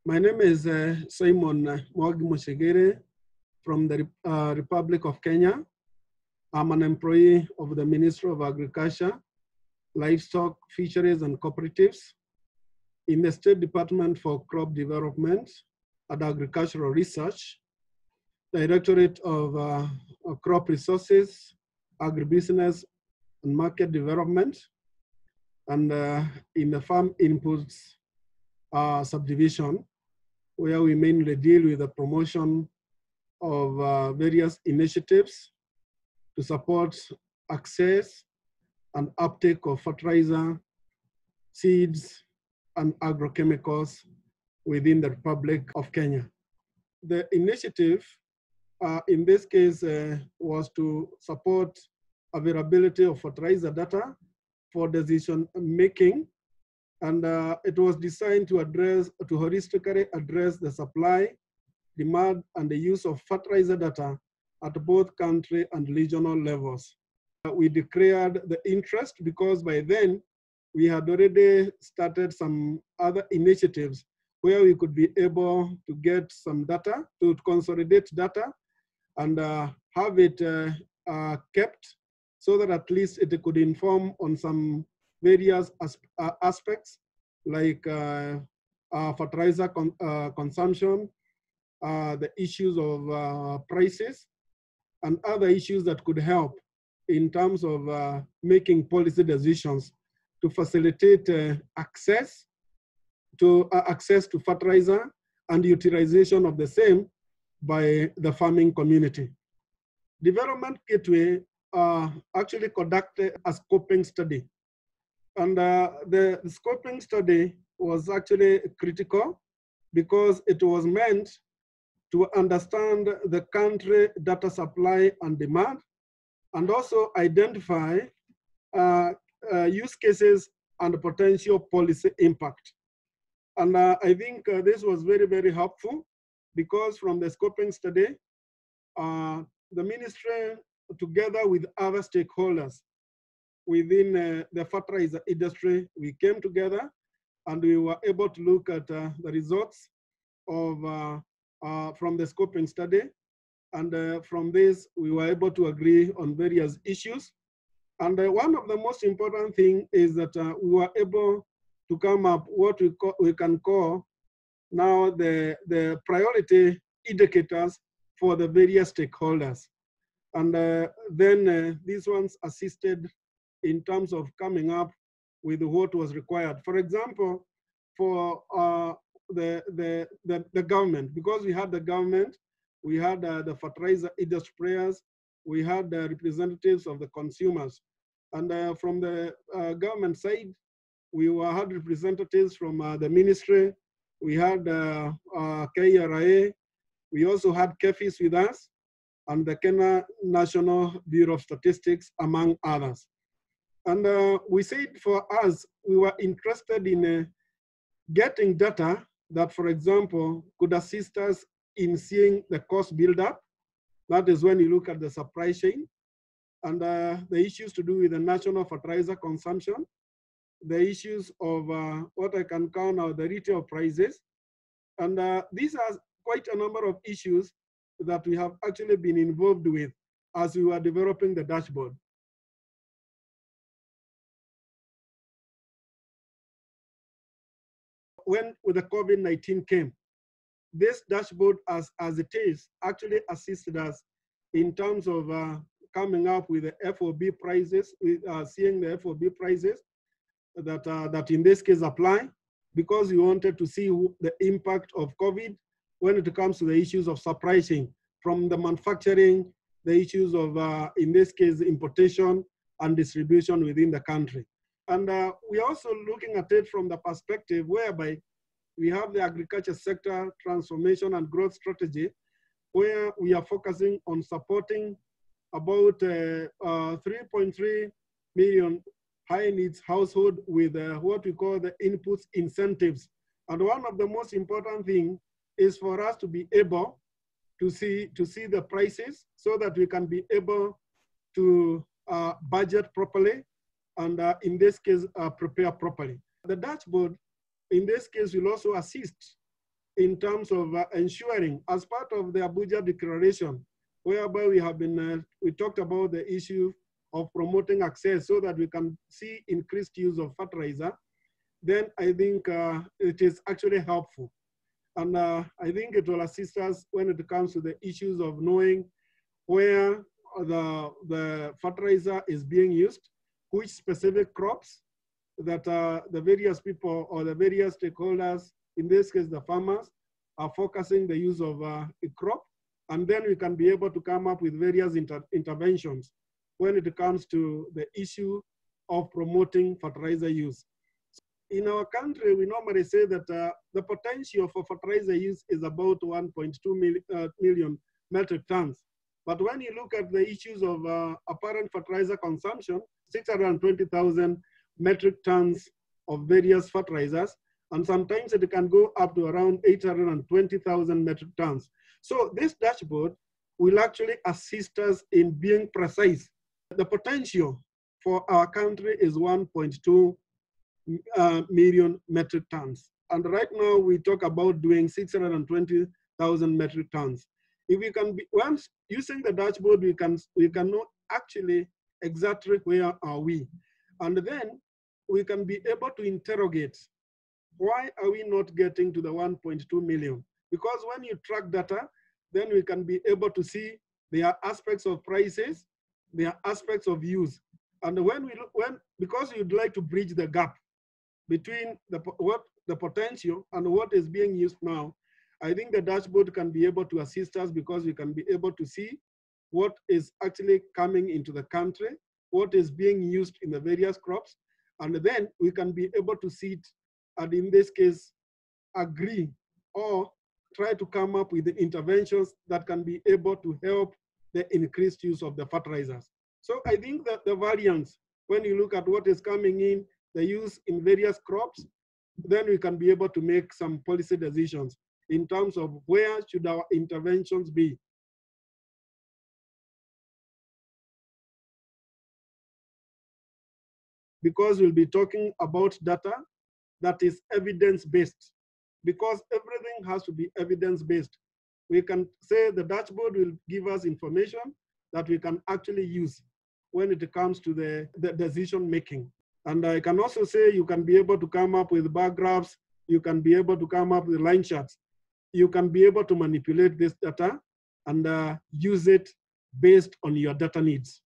My name is Simon Mwangi Mushegere from the Republic of Kenya. I'm an employee of the Ministry of Agriculture, Livestock, Fisheries and Cooperatives in the State Department for Crop Development and Agricultural Research, Directorate of Crop Resources, Agribusiness and Market Development, and in the Farm Inputs subdivision, where we mainly deal with the promotion of various initiatives to support access and uptake of fertilizer, seeds, and agrochemicals within the Republic of Kenya. The initiative in this case was to support availability of fertilizer data for decision making, and it was designed to holistically address the supply, demand, and the use of fertilizer data at both country and regional levels. We declared the interest because by then we had already started some other initiatives where we could be able to get some data, to consolidate data and have it kept so that at least it could inform on some various aspects like fertilizer consumption, the issues of prices, and other issues that could help in terms of making policy decisions to facilitate access to fertilizer and utilization of the same by the farming community. Development Gateway actually conducted a scoping study. And the scoping study was actually critical because it was meant to understand the country data supply and demand, and also identify use cases and potential policy impact. And I think this was very, very helpful because from the scoping study, the ministry, together with other stakeholders within the fertilizer industry, we came together and we were able to look at the results of from the scoping study. And from this, we were able to agree on various issues. And one of the most important things is that we were able to come up what we can call now the priority indicators for the various stakeholders. And then these ones assisted in terms of coming up with what was required. For example, for the government, because we had the government, we had the fertilizer industry players, we had the representatives of the consumers. And from the government side, we had representatives from the ministry, we had KRA, we also had KEFIS with us, and the Kenya National Bureau of Statistics, among others. And we said for us, we were interested in getting data that, for example, could assist us in seeing the cost buildup. That is when you look at the supply chain and the issues to do with the national fertilizer consumption, the issues of what I can call now the retail prices. And these are quite a number of issues that we have actually been involved with as we were developing the dashboard. When the COVID-19 came, this dashboard as it is actually assisted us in terms of coming up with the FOB prices, seeing the FOB prices that in this case apply, because we wanted to see the impact of COVID when it comes to the issues of supply chain, from the manufacturing, the issues of, in this case, importation and distribution within the country. And we're also looking at it from the perspective whereby we have the agriculture sector transformation and growth strategy, where we are focusing on supporting about 3.3 million high needs household with what we call the inputs incentives. And one of the most important things is for us to be able to see the prices so that we can be able to budget properly and in this case, prepare properly. The dashboard, in this case, will also assist in terms of ensuring, as part of the Abuja Declaration, whereby we have been, we talked about the issue of promoting access so that we can see increased use of fertilizer, then I think it is actually helpful. And I think it will assist us when it comes to the issues of knowing where the fertilizer is being used, which specific crops that the various people or the various stakeholders, in this case the farmers, are focusing the use of a crop. And then we can be able to come up with various interventions when it comes to the issue of promoting fertilizer use. In our country, we normally say that the potential for fertilizer use is about 1.2 million metric tons. But when you look at the issues of apparent fertilizer consumption, 620,000 metric tons of various fertilizers, and sometimes it can go up to around 820,000 metric tons. So this dashboard will actually assist us in being precise. The potential for our country is 1.2 million metric tons. And right now we talk about doing 620,000 metric tons. If we can be, once using the dashboard, we can know actually exactly where are we. And then we can be able to interrogate, why are we not getting to the 1.2 million? Because when you track data, then we can be able to see there are aspects of prices, there are aspects of use. And because you'd like to bridge the gap between the potential and what is being used now, I think the dashboard can be able to assist us because we can be able to see what is actually coming into the country, what is being used in the various crops, and then we can be able to see it, and in this case, agree or try to come up with the interventions that can be able to help the increased use of the fertilizers. So I think that the variance, when you look at what is coming in, the use in various crops, then we can be able to make some policy decisions in terms of where should our interventions be. Because we'll be talking about data that is evidence-based, because everything has to be evidence-based. We can say the dashboard will give us information that we can actually use when it comes to the decision making. And I can also say you can be able to come up with bar graphs, you can be able to come up with line charts. You can be able to manipulate this data and use it based on your data needs.